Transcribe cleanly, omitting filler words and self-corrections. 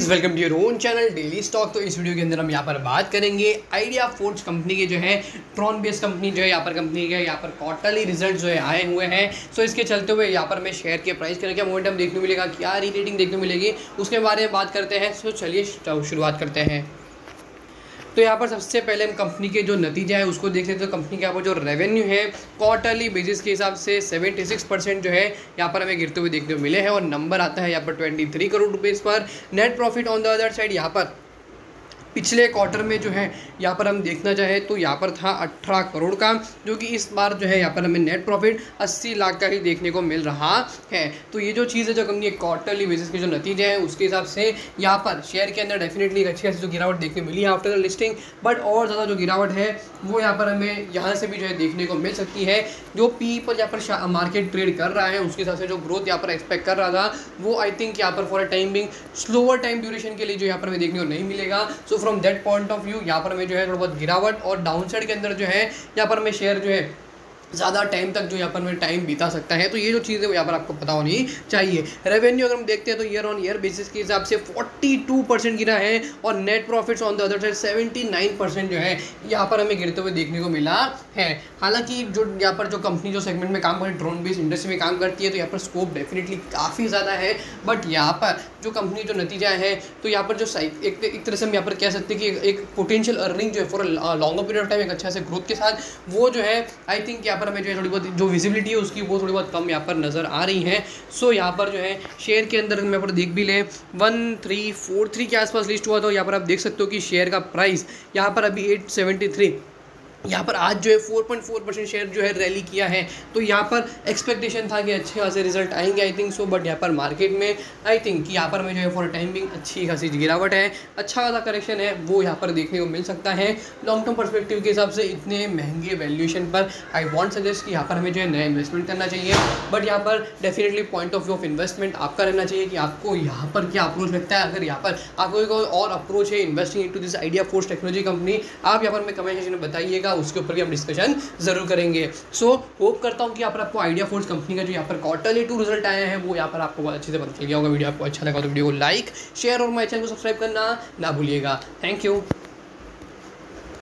Welcome to your own channel daily stock. तो इस video के अंदर हम यहाँ पर बात करेंगे आइडिया फोर्ज कंपनी के जो है ट्रॉन बेस्ड कंपनी जो है यहाँ पर कंपनी के यहाँ पर क्वार्टरली रिजल्ट जो है आए हुए हैं। सो इसके चलते हुए यहाँ पर मैं शेयर के प्राइस का क्या मोमेंटम देखने को मिलेगा, क्या रीरेटिंग देखने को मिलेगी, उसके बारे में बात करते हैं। सो चलिए शुरुआत करते हैं। तो यहाँ पर सबसे पहले हम कंपनी के जो नतीजा है उसको देख लेते हैं। तो कंपनी के यहाँ पर जो रेवेन्यू है क्वार्टरली बेसिस के हिसाब से 76% जो है यहाँ पर हमें गिरते हुए देखने को मिले हैं और नंबर आता है यहाँ पर 23 करोड़ रुपीज़ पर। Net profit on the other side यहाँ पर पिछले क्वार्टर में जो है यहाँ पर हम देखना चाहें तो यहाँ पर था 18 करोड़ का, जो कि इस बार जो है यहाँ पर हमें नेट प्रॉफिट 80 लाख का ही देखने को मिल रहा है। तो ये जो चीज़ है जो कंपनी क्वार्टरली बेसिस के जो नतीजे हैं उसके हिसाब से यहाँ पर शेयर के अंदर डेफिनेटली एक अच्छी खासी जो गिरावट देखने को मिली है आफ्टर द लिस्टिंग। बट और ज़्यादा जो गिरावट है वो यहाँ पर हमें यहाँ से भी जो है देखने को मिल सकती है। जो पी पर यहाँ पर मार्केट ट्रेड कर रहा है उसके हिसाब से जो ग्रोथ यहाँ पर एक्सपेक्ट कर रहा था वो आई थिंक यहाँ पर for a time being slower time duration के लिए जो यहाँ पर हमें देखने को नहीं मिलेगा। So from that point of view यहाँ पर हमें जो है थोड़ा बहुत गिरावट और डाउन साइड के अंदर जो है यहाँ पर हमें शेयर जो है ज़्यादा टाइम तक जो यहाँ पर हमें टाइम बीता सकता है। तो ये जो चीज़ है वो यहाँ पर आपको पता होनी चाहिए। रेवेन्यू अगर हम देखते हैं तो ईयर ऑन ईयर बेसिस के हिसाब से 42% गिरा है और net profits on the other side 79% जो है यहाँ पर हमें गिरते हुए देखने को मिला है। हालांकि जो यहाँ पर जो कंपनी जो सेगमेंट में काम करती है ड्रोन बेस्ड इंडस्ट्री में काम करती है तो यहाँ पर स्कोप डेफिनेटली काफ़ी ज़्यादा है। बट यहाँ पर जो कंपनी जो नतीजा है तो यहाँ पर जो एक तरह से हम यहाँ पर कह सकते हैं कि एक पोटेंशियल अर्निंग जो है for longer period of time एक अच्छा से ग्रोथ के साथ वो जो है आई थिंक यहाँ पर हमें जो है थोड़ी बहुत जो विजिबिलिटी है उसकी वो थोड़ी बहुत कम यहाँ पर नज़र आ रही है। सो यहाँ पर जो है शेयर के अंदर यहाँ पर देख भी लें 1343 के आसपास लिस्ट हुआ। तो यहाँ पर आप देख सकते हो कि शेयर का प्राइस यहाँ पर अभी 873 यहाँ पर आज जो है 4.4% शेयर जो है रैली किया है। तो यहाँ पर एक्सपेक्टेशन था कि अच्छे खासे रिजल्ट आएंगे आई थिंक सो। बट यहाँ पर मार्केट में आई थिंक कि यहाँ पर हमें जो है फॉर टाइमिंग अच्छी खासी गिरावट है, अच्छा खासा करेक्शन है वो यहाँ पर देखने को मिल सकता है। लॉन्ग टर्म पर्सपेक्टिव के हिसाब से इतने महंगे वैल्यूएशन पर आई वॉन्ट सजेस्ट कि यहाँ पर हमें जो है नया इन्वेस्टमेंट करना चाहिए। बट यहाँ पर definitely point of view of investment आपका रहना चाहिए कि आपको यहाँ पर क्या अप्रोच लगता है। अगर यहाँ पर आपको कोई और अप्रोच है investing into this idea forge technology company, आप यहाँ पर हमें कमेंट सेक्शन में बताइएगा, उसके ऊपर भी हम डिस्कशन जरूर करेंगे। सो होप करता हूं कि यहाँ पर आपको आइडिया फोर्ज कंपनी का जो यहाँ पर क्वार्टरली 2 रिजल्ट आए हैं वो यहाँ पर आपको बहुत अच्छे से पता चल गया होगा। वीडियो आपको अच्छा लगा तो वीडियो को लाइक शेयर और हमारे चैनल को सब्सक्राइब करना ना भूलिएगा। Thank you.